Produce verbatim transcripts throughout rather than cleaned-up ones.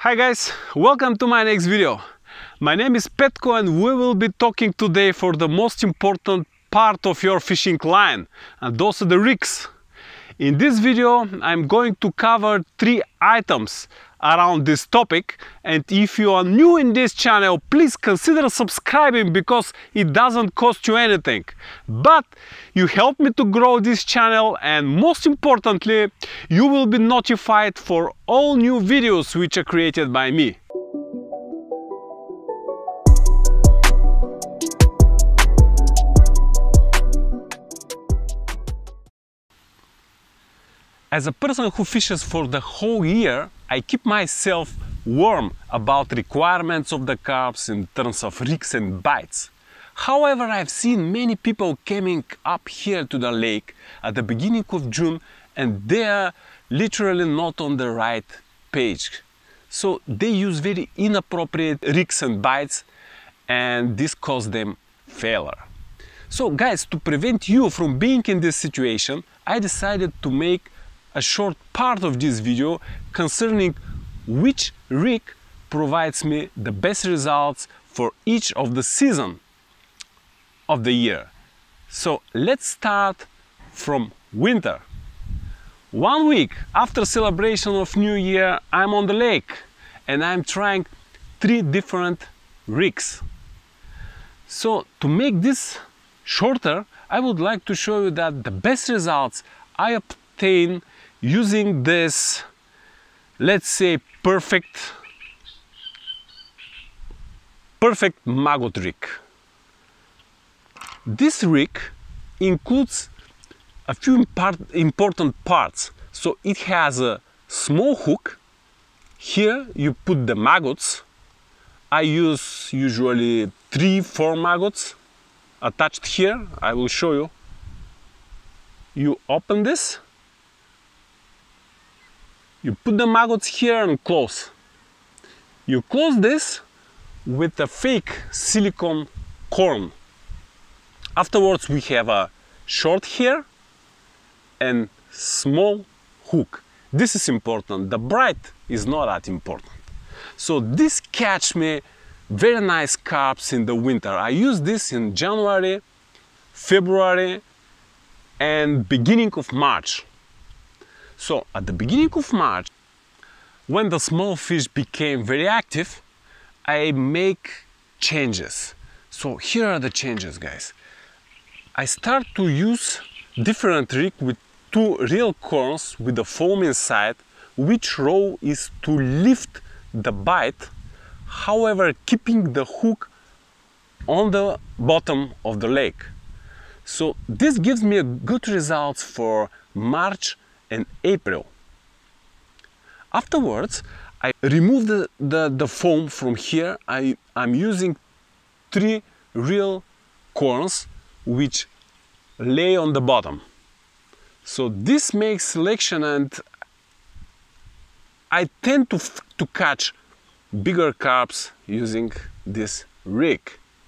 Hi guys, welcome to my next video. My name is Petko and we will be talking today for the most important part of your fishing line, and those are the rigs. In this video I'm going to cover three items around this topic, and if you are new in this channel, please consider subscribing because it doesn't cost you anything. But you help me to grow this channel, and most importantly, you will be notified for all new videos which are created by me. As a person who fishes for the whole year, I keep myself warm about requirements of the carps in terms of rigs and bites. However, I've seen many people coming up here to the lake at the beginning of June and they are literally not on the right page. So they use very inappropriate rigs and bites, and this causes them failure. So guys, to prevent you from being in this situation, I decided to make a short part of this video concerning which rig provides me the best results for each of the season of the year. So let's start from winter. One week after celebration of New Year, I'm on the lake and I'm trying three different rigs. So to make this shorter, I would like to show you that the best results I obtain using this, let's say, perfect perfect maggot rig. This rig includes a few important parts. So it has a small hook. Here you put the maggots. I use usually three, four maggots attached here. I will show you. You open this. You put the maggots here and close. You close this with a fake silicone corn. Afterwards we have a short hair and small hook. This is important. The bright is not that important. So this catch me very nice carps in the winter. I use this in January, February and beginning of March. So at the beginning of March, when the small fish became very active, I make changes. So here are the changes, guys. I start to use different rig with two real corns with the foam inside, which role is to lift the bite, however keeping the hook on the bottom of the lake. So this gives me a good results for March and April. Afterwards, I remove the, the, the foam from here. I, I'm using three real corns which lay on the bottom. So this makes selection, and I tend to, to catch bigger carps using this rig.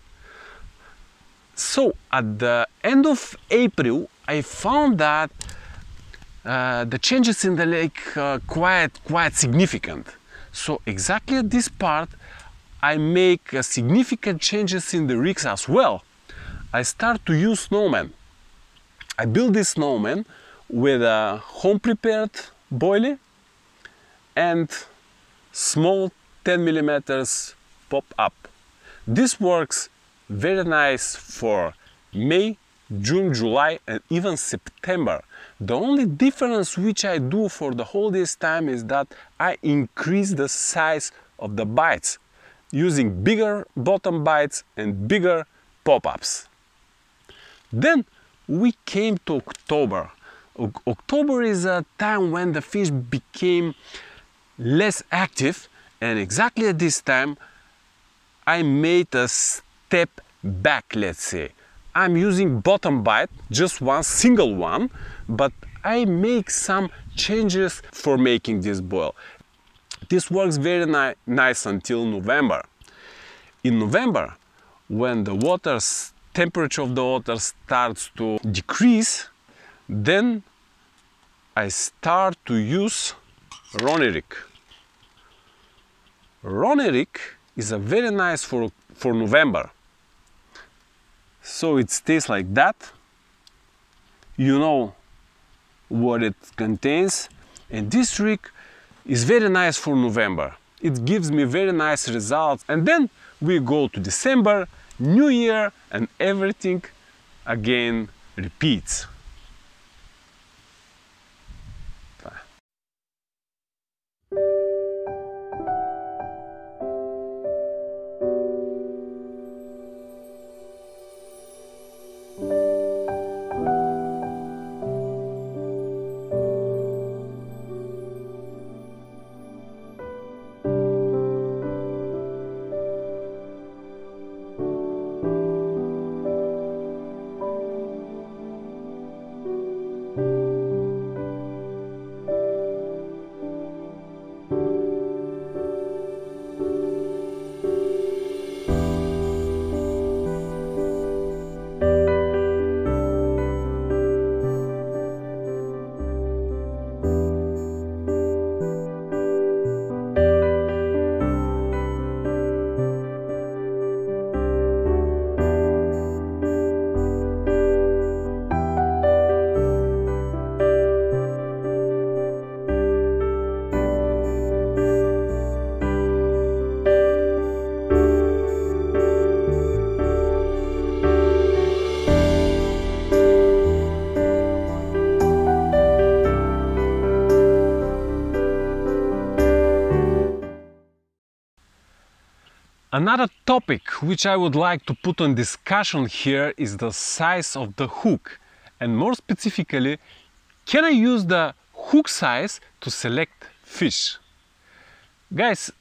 So at the end of April, I found that Uh, the changes in the lake are quite quite significant. So exactly at this part I make uh, significant changes in the rigs as well. I start to use snowman. I build this snowman with a home prepared boilie and small ten millimeters pop up. This works very nice for May, June, July and even September. The only difference which I do for the whole this time is that I increase the size of the bites using bigger bottom bites and bigger pop-ups. Then we came to October. O October is a time when the fish became less active, and exactly at this time I made a step back, let's say. I'm using bottom bite, just one single one, but I make some changes for making this boil. This works very ni nice until November. In November, when the water's temperature of the water starts to decrease, then I start to use Ronnie rig. Ronnie Rig is a very nice for, for November. So it stays like that. You know what it contains, and this rig is very nice for November. It gives me very nice results, and then we go to December, New Year, and everything again repeats. Another topic which I would like to put on discussion here is the size of the hook, and more specifically, can I use the hook size to select fish? Guys,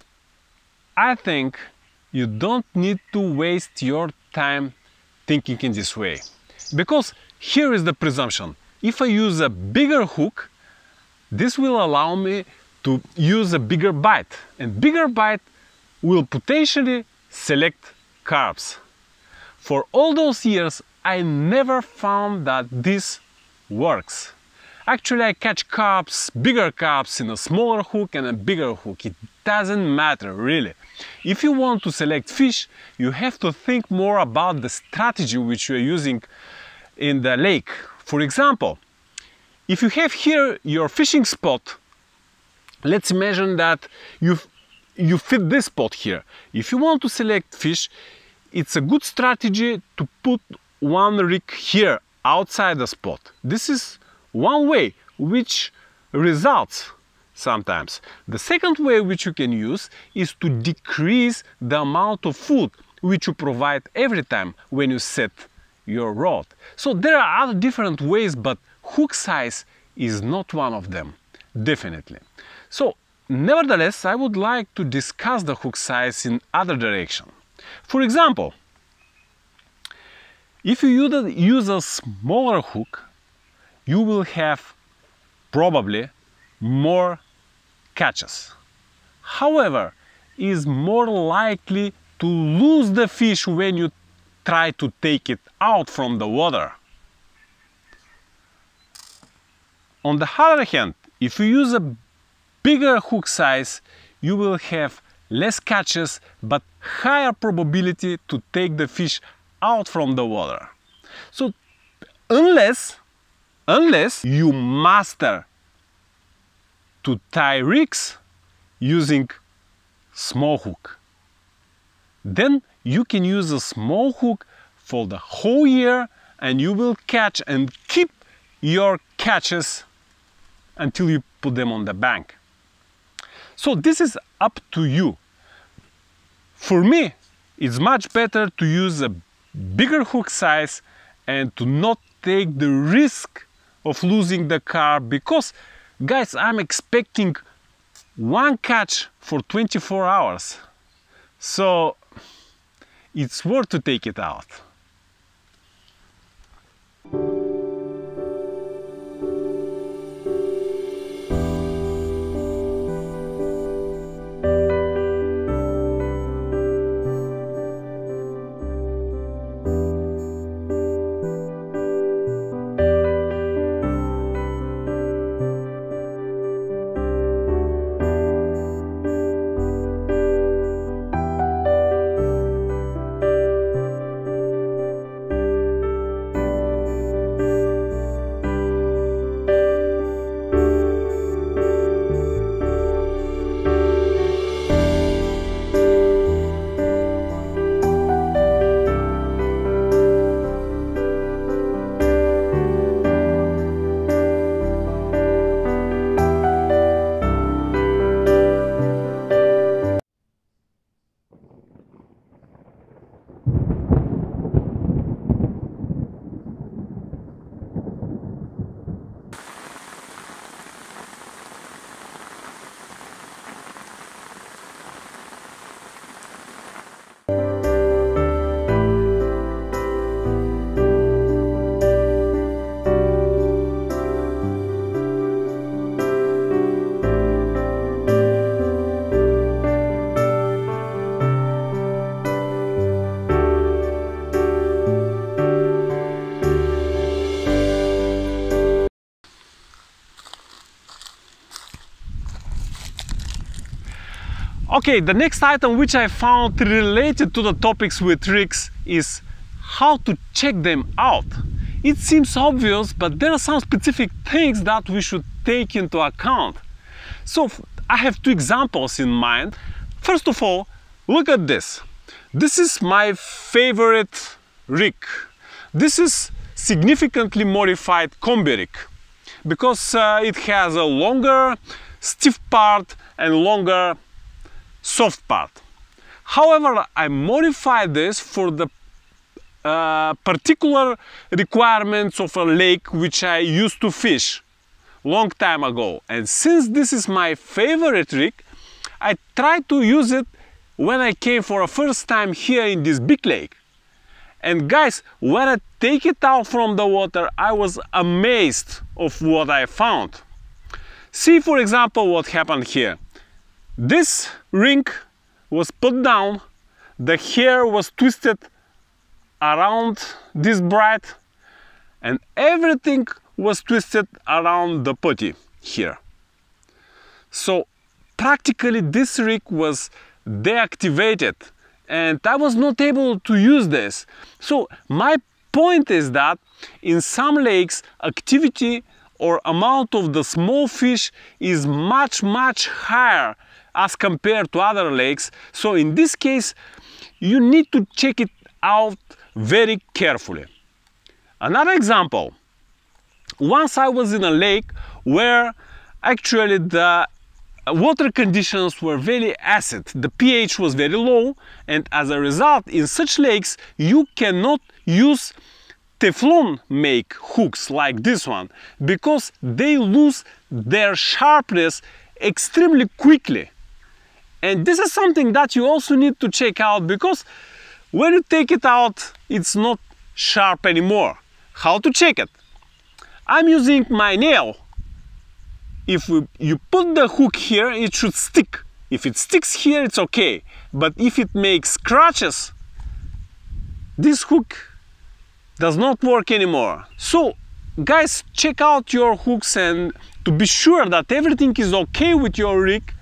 I think you don't need to waste your time thinking in this way, because here is the presumption. If I use a bigger hook, this will allow me to use a bigger bite, and bigger bite will potentially select carps. For all those years, I never found that this works. Actually, I catch carps, bigger carps in a smaller hook and a bigger hook. It doesn't matter, really. If you want to select fish, you have to think more about the strategy which you are using in the lake. For example, if you have here your fishing spot, let's imagine that you've you fit this spot here. If you want to select fish, it's a good strategy to put one rig here outside the spot. This is one way which results sometimes. The second way which you can use is to decrease the amount of food which you provide every time when you set your rod. So there are other different ways, but hook size is not one of them, definitely. So nevertheless, I would like to discuss the hook size in other direction. For example, if you use a smaller hook, you will have probably more catches. However, it is more likely to lose the fish when you try to take it out from the water. On the other hand, if you use a bigger hook size, you will have less catches but higher probability to take the fish out from the water. So unless unless you master to tie rigs using small hook, then you can use a small hook for the whole year and you will catch and keep your catches until you put them on the bank. So this is up to you. For me, it's much better to use a bigger hook size and to not take the risk of losing the carp, because, guys, I'm expecting one catch for twenty-four hours. So it's worth to take it out. Okay, the next item which I found related to the topics with rigs is how to check them out. It seems obvious, but there are some specific things that we should take into account. So I have two examples in mind. First of all, look at this. This is my favorite rig. This is significantly modified combi rig because uh, it has a longer stiff part and longer soft part. However, I modified this for the uh, particular requirements of a lake which I used to fish long time ago. And since this is my favorite rig, I tried to use it when I came for a first time here in this big lake. And guys, when I take it out from the water, I was amazed of what I found. See, for example, what happened here. This ring was put down, the hair was twisted around this braid, and everything was twisted around the putty here. So practically this rig was deactivated and I was not able to use this. So my point is that in some lakes, activity or amount of the small fish is much much higher as compared to other lakes. So in this case, you need to check it out very carefully. Another example. Once I was in a lake where actually the water conditions were very acid, the pH was very low, and as a result in such lakes you cannot use Teflon make hooks like this one because they lose their sharpness extremely quickly. And this is something that you also need to check out because when you take it out, it's not sharp anymore. How to check it? I'm using my nail. If we, you put the hook here, it should stick. If it sticks here, it's okay. But if it makes scratches, this hook does not work anymore. So guys, check out your hooks, and to be sure that everything is okay with your rig,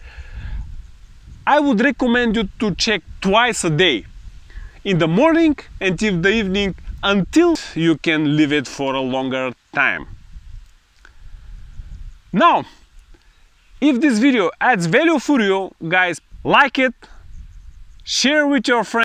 I would recommend you to check twice a day, in the morning and in the evening, until you can leave it for a longer time. Now, if this video adds value for you, guys, like it, share with your friends.